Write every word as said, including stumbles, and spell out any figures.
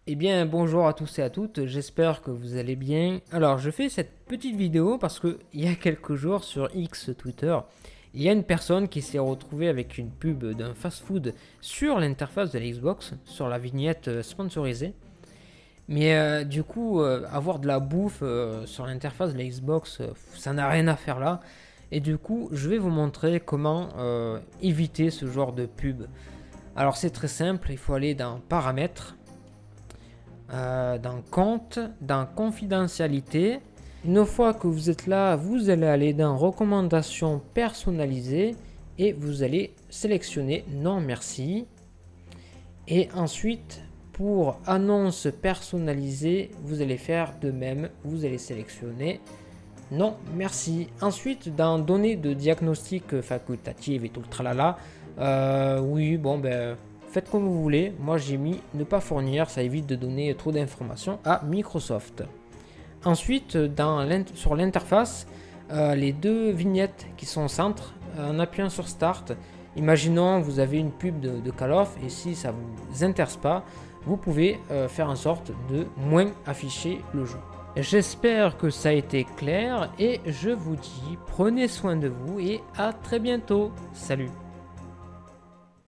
Eh bien, bonjour à tous et à toutes, j'espère que vous allez bien. Alors, je fais cette petite vidéo parce que il y a quelques jours sur X Twitter, il y a une personne qui s'est retrouvée avec une pub d'un fast-food sur l'interface de la Xbox, sur la vignette sponsorisée. Mais euh, du coup, euh, avoir de la bouffe euh, sur l'interface de la Xbox, euh, ça n'a rien à faire là. Et du coup, je vais vous montrer comment euh, éviter ce genre de pub. Alors, c'est très simple, il faut aller dans Paramètres. Euh, dans compte, dans confidentialité. Une fois que vous êtes là, vous allez aller dans recommandations personnalisées et vous allez sélectionner non merci. Et ensuite, pour annonce personnalisée, vous allez faire de même, vous allez sélectionner non merci. Ensuite, dans données de diagnostic facultative et tout le tralala, euh, oui, bon ben faites comme vous voulez, moi j'ai mis ne pas fournir, ça évite de donner trop d'informations à Microsoft. Ensuite, dans sur l'interface, euh, les deux vignettes qui sont au centre, en appuyant sur Start, imaginons vous avez une pub de, de Call of et si ça vous intéresse pas, vous pouvez euh, faire en sorte de moins afficher le jeu. J'espère que ça a été clair et je vous dis prenez soin de vous et à très bientôt. Salut!